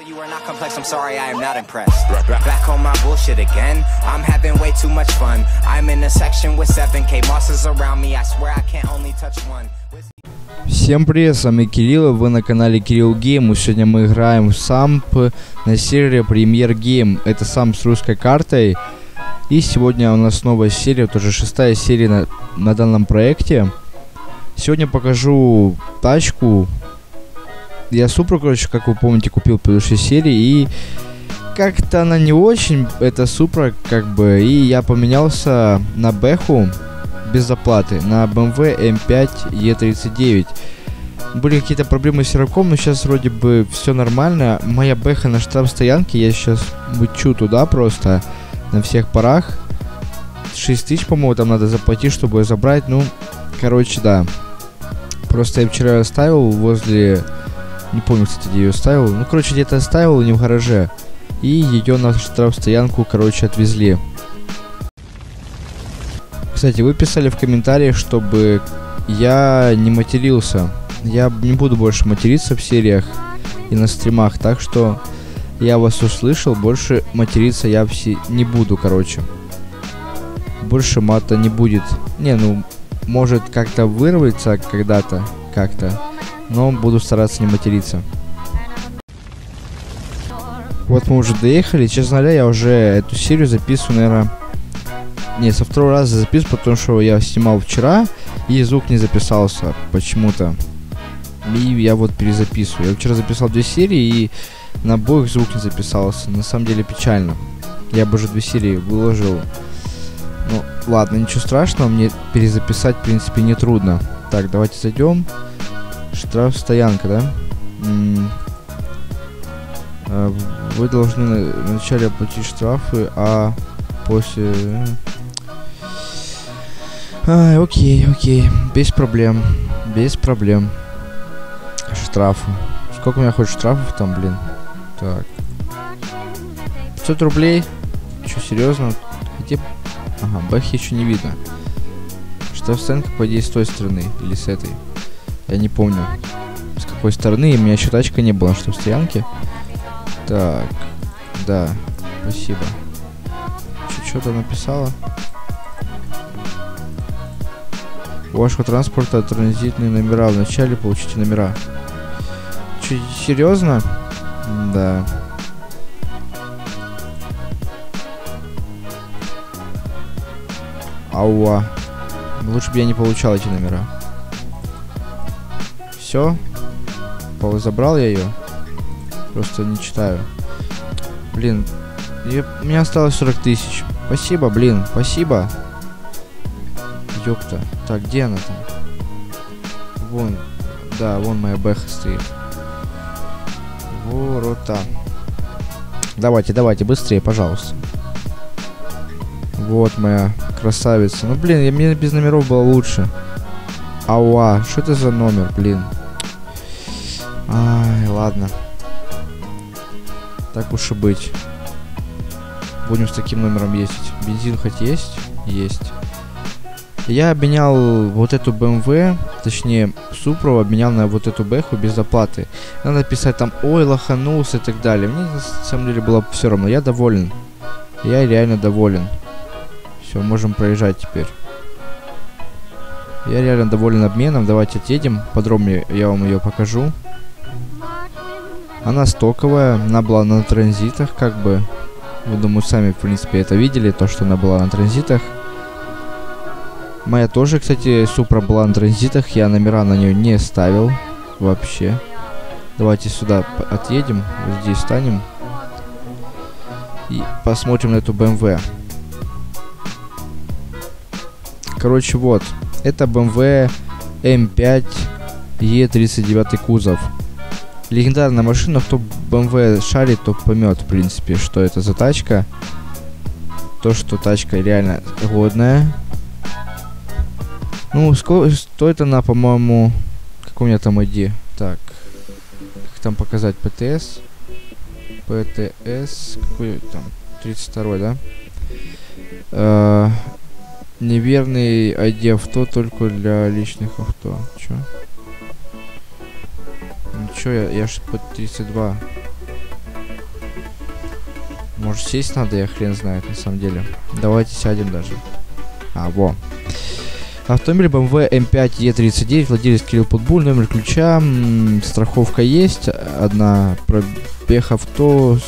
You are not complex, I'm sorry, I am not impressed. Back on my bullshit again. I'm having way too much fun. I'm in a section with 7K monsters around me. I swear I can't only touch one. Всем привет, с вами Кирилл, вы на канале Кирилл Гейм. Сегодня мы играем в самп на сервере Премьер Гейм. Это самп с русской картой. И сегодня у нас новая серия, тоже 6-я серия на данном проекте. Сегодня покажу тачку. Я Супру, короче, как вы помните, купил в предыдущей серии. И как-то она не очень, это Супра, как бы. И я поменялся на Бэху без оплаты, на BMW M5 E39. Были какие-то проблемы с серваком, но сейчас вроде бы все нормально. Моя Бэха на штрафстоянке, я сейчас мычу туда просто на всех парах. 6000, по-моему, там надо заплатить, чтобы ее забрать. Ну, короче, да. Просто я вчера оставил возле... Не помню, кстати, где ее оставил. Ну, короче, где-то оставил, не в гараже. И ее на штрафстоянку, короче, отвезли. Кстати, вы писали в комментариях, чтобы я не матерился. Я не буду больше материться в сериях и на стримах. Так что я вас услышал. Больше материться я не буду, короче. Больше мата не будет. Не, ну, может как-то вырваться когда-то. Как-то. Но буду стараться не материться. Вот мы уже доехали. Честно говоря, я уже эту серию записываю, наверное... Не, со второго раза записываю, потому что я снимал вчера, и звук не записался почему-то. И я вот перезаписываю. Я вчера записал 2 серии, и на обоих звук не записался. На самом деле печально. Я бы уже 2 серии выложил. Ну, ладно, ничего страшного. Мне перезаписать, в принципе, не трудно. Так, давайте зайдем. Штрафстоянка, да? Вы должны вначале оплатить штрафы, а после... Окей. Без проблем. Без проблем. Штрафы. Сколько у меня хоть штрафов там, блин? Так. 500 рублей? Че, серьезно? Где... Ага, бэхи еще не видно. Штрафстоянка, по идее, с той стороны. Или с этой. Я не помню, с какой стороны. У меня еще тачка не было, что в стоянке. Так, да, спасибо. Что-то написала. У вашего транспорта транзитные номера. Вначале получите номера. Че, серьезно? Да. Ауа. Лучше бы я не получал эти номера. Все, забрал я ее. Просто не читаю. Блин, у меня осталось 40 тысяч. Спасибо, блин, спасибо. Ёпта. Так, где она там? Вон, да, вон моя бэха стоит. Ворота. Давайте, быстрее, пожалуйста. Вот моя красавица. Ну, блин, мне без номеров было лучше. Ауа, что это за номер, блин? Ай, ладно. Так уж и быть. Будем с таким номером ездить. Бензин хоть есть? Есть. Я обменял вот эту BMW, точнее, Супру обменял на вот эту Бэху без оплаты. Надо писать там, ой, лоханулся и так далее. Мне на самом деле было все равно. Я доволен. Я реально доволен. Все, можем проезжать теперь. Я реально доволен обменом. Давайте отъедем. Подробнее я вам ее покажу. Она стоковая. Она была на транзитах, как бы. Вы, думаю, сами, в принципе, это видели. То, что она была на транзитах. Моя тоже, кстати, Супра была на транзитах. Я номера на нее не ставил. Вообще. Давайте сюда отъедем. Вот здесь станем. И посмотрим на эту BMW. Короче, вот. Это BMW M5 E39 кузов. Легендарная машина. Кто BMW шарит, то поймет, в принципе, что это за тачка. То, что тачка реально годная. Ну, стоит она, по-моему... Как у меня там ID? Так. Как там показать? ПТС. ПТС. Какой там? 32-й, да? Неверный ID авто только для личных авто. Чё? Ничего, я ж под 32. Может сесть надо, я хрен знает на самом деле. Давайте сядем даже. Во. Автомобиль BMW M5 E39, владелец Кирилл Путбуль, номер ключа, страховка есть, одна, пробег авто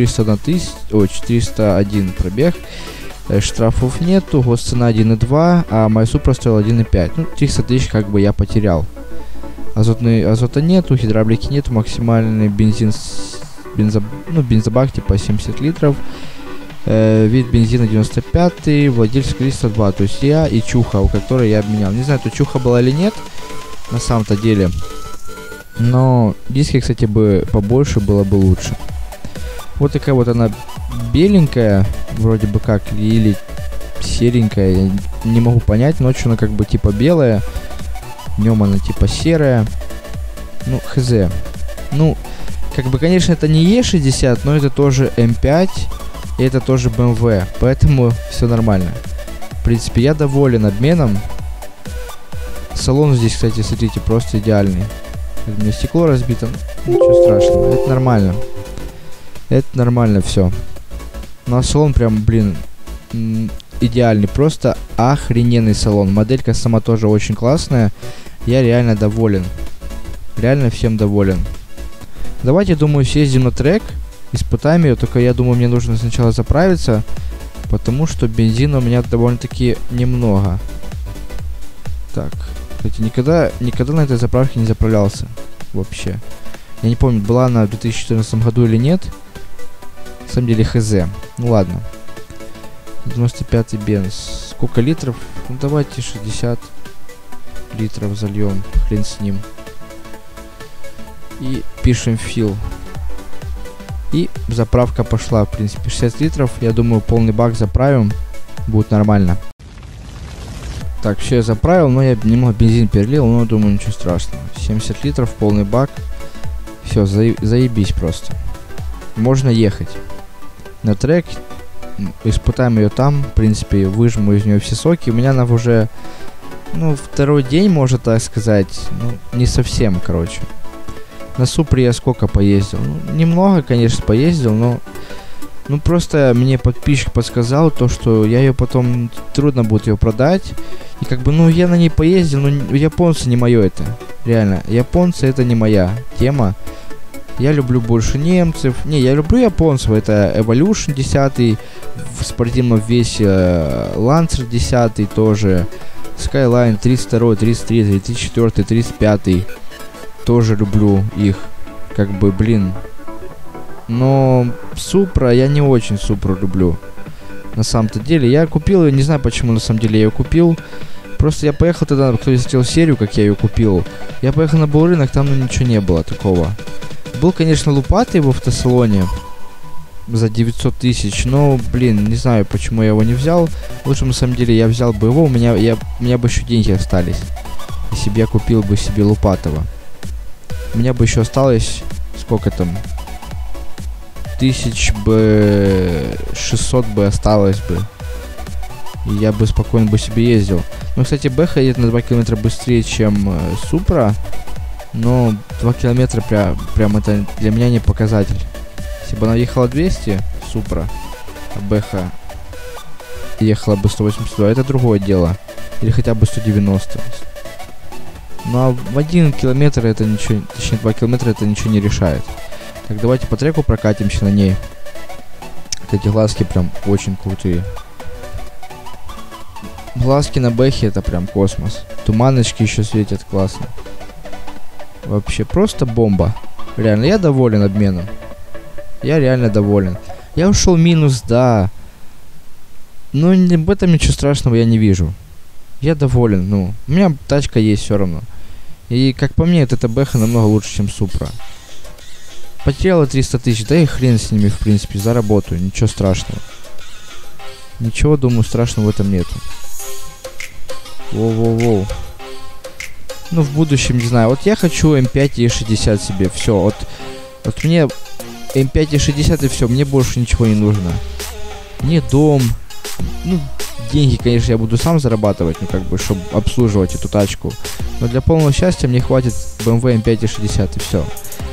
401 пробег, штрафов нету, госцена 1.2, а моя Супра стоила 1.5, ну 300 тысяч как бы я потерял. Азота нету, гидравлики нету, максимальный бензин, бензобак типа 70 литров. Вид бензина 95, владелец 302, то есть я и Чуха, у которой я обменял. Не знаю, то Чуха была или нет, на самом-то деле. Но диски, кстати, бы побольше было бы лучше. Вот такая вот она беленькая, вроде бы как, или серенькая, я не могу понять. Ночью она как бы типа белая, днем она типа серая. Ну, хз. Ну, как бы, конечно, это не E60, но это тоже M5. И это тоже BMW, поэтому все нормально. В принципе, я доволен обменом. Салон здесь, кстати, смотрите, просто идеальный. У меня стекло разбито, ничего страшного, это нормально. Это нормально все. Ну а салон прям, блин, идеальный, просто охрененный салон. Моделька сама тоже очень классная. Я реально доволен. Реально всем доволен. Давайте, думаю, съездим на трек. Испытаем ее, только я думаю, мне нужно сначала заправиться, потому что бензина у меня довольно-таки немного. Так, кстати, никогда на этой заправке не заправлялся вообще. Я не помню, была она в 2014 году или нет. На самом деле хз. Ну ладно. 95-й бенз. Сколько литров? Ну давайте 60 литров зальем. Хрен с ним. И пишем fill. И заправка пошла, в принципе, 60 литров. Я думаю, полный бак заправим. Будет нормально. Так, все я заправил, но я немного бензин перелил, но думаю, ничего страшного. 70 литров, полный бак. Все, заебись просто. Можно ехать на трек. Испытаем ее там. В принципе, выжму из нее все соки. У меня она уже, ну, второй день, можно так сказать. Ну, не совсем, короче. На Супре я сколько поездил? Ну, немного, конечно, поездил, но... Ну, просто мне подписчик подсказал то, что я ее потом... Трудно будет ее продать. И как бы, ну, я на ней поездил, но японцы не мое это. Реально, японцы это не моя тема. Я люблю больше немцев. Не, я люблю японцев. Это Evolution 10 в спортивном весе, Lancer 10 тоже, Skyline 32, 33, 34, 35. Тоже люблю их, как бы, блин. Но Супра, я не очень Супру люблю. На самом-то деле, я купил ее, не знаю почему на самом деле я ее купил. Просто я поехал тогда, кто смотрел серию, как я ее купил. Я поехал на Булрынок, там ну ничего не было такого. Был, конечно, лупатый в автосалоне за 900 тысяч, но, блин, не знаю, почему я его не взял. Лучше, на самом деле, я взял бы его, у меня бы еще деньги остались. Если бы я купил бы себе лупатого. У меня бы еще осталось, сколько там, 1600 бы осталось бы. И я бы спокойно бы себе ездил. Ну, кстати, Бэха едет на 2 километра быстрее, чем Супра. Но 2 километра прям это для меня не показатель. Если бы она ехала 200, Супра, а Бэха ехала бы 182, это другое дело. Или хотя бы 190. Ну а в 1 километр это ничего, точнее 2 километра это ничего не решает. Так, давайте по треку прокатимся на ней. Эти глазки прям очень крутые. Глазки на Бэхе это прям космос. Туманочки еще светят классно. Вообще просто бомба. Реально, я доволен обменом. Я реально доволен. Я ушел минус, да. Но в этом ничего страшного я не вижу. Я доволен, ну. У меня тачка есть все равно. И как по мне, эта Бэха намного лучше, чем Супра. Потеряла 300 тысяч, да и хрен с ними, в принципе, заработаю. Ничего страшного. Ничего, думаю, страшного в этом нету. Воу-воу-воу. Ну, в будущем, не знаю. Вот я хочу М5 и 60 себе. Все, вот мне М5 и 60 и все. Мне больше ничего не нужно. Мне дом. Ну, деньги, конечно, я буду сам зарабатывать, ну, как бы, чтобы обслуживать эту тачку. Но для полного счастья мне хватит BMW M5 и 60 и все.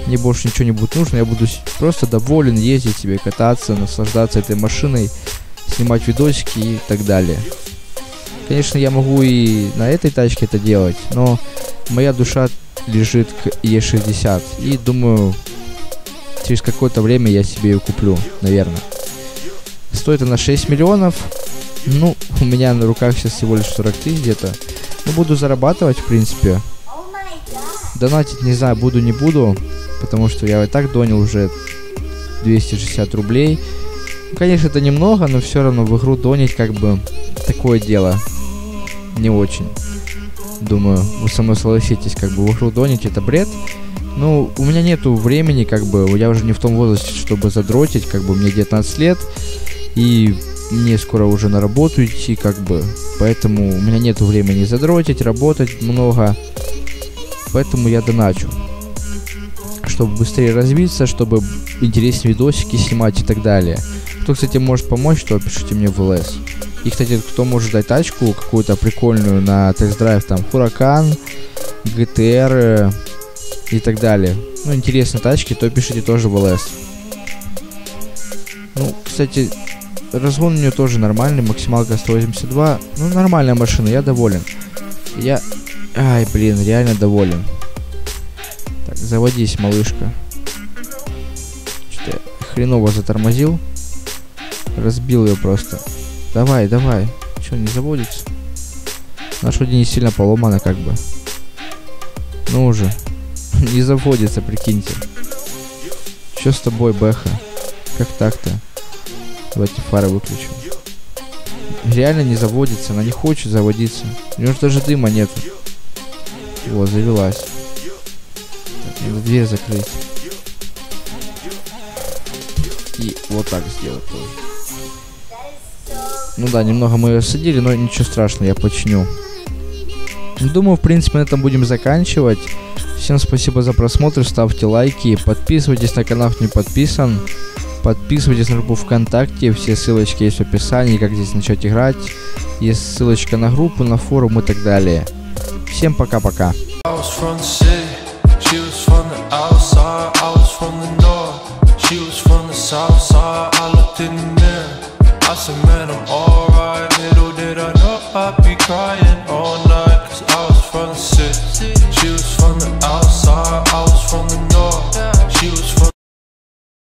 мне больше ничего не будет нужно, я буду просто доволен ездить себе, кататься, наслаждаться этой машиной, снимать видосики и так далее. Конечно, я могу и на этой тачке это делать, но моя душа лежит к E60, и думаю, через какое-то время я себе ее куплю, наверное. Стоит она 6 миллионов, ну, у меня на руках сейчас всего лишь 40 тысяч где-то, но буду зарабатывать, в принципе. Донатить, не знаю, буду, не буду, потому что я и так донил уже 260 рублей. Ну, конечно, это немного, но все равно в игру донить как бы такое дело. Не очень. Думаю, вы со мной согласитесь, как бы в игру донить это бред. Ну, у меня нету времени, как бы, я уже не в том возрасте, чтобы задротить, как бы, мне 19 лет, и мне скоро уже на работу идти, как бы, поэтому у меня нету времени задротить, работать много, поэтому я доначу, чтобы быстрее развиться, чтобы интереснее видосики снимать и так далее. Кто, кстати, может помочь, то пишите мне в ЛС. И, кстати, кто может дать тачку какую-то прикольную на тест-драйв, там, Huracan, GTR и так далее. Ну, интересные тачки, то пишите тоже в ЛС. Ну, кстати, разгон у нее тоже нормальный, максималка 182. Ну, нормальная машина, я доволен. Ай, блин, реально доволен. Так, заводись, малышка. Что-то я хреново затормозил. Разбил ее просто. Давай, давай. Че, не заводится? Она что-то не сильно поломана, как бы. Ну уже. Не заводится, прикиньте. Че с тобой, Бэха? Как так-то? Давайте фары выключим. Реально не заводится, она не хочет заводиться. У нее же даже дыма нету. Вот, завелась. Так, надо дверь закрыть. И вот так сделать тоже. Ну да, немного мы ее осадили, но ничего страшного, я починю. Думаю, в принципе, на этом будем заканчивать. Всем спасибо за просмотр, ставьте лайки, подписывайтесь на канал, кто не подписан. Подписывайтесь на группу ВКонтакте, все ссылочки есть в описании, как здесь начать играть. Есть ссылочка на группу, на форум и так далее. Всем пока-пока. I said, man, I'm alright. Little did I know I'd be crying all night, 'cause I was from the city. She was from the outside, I was from the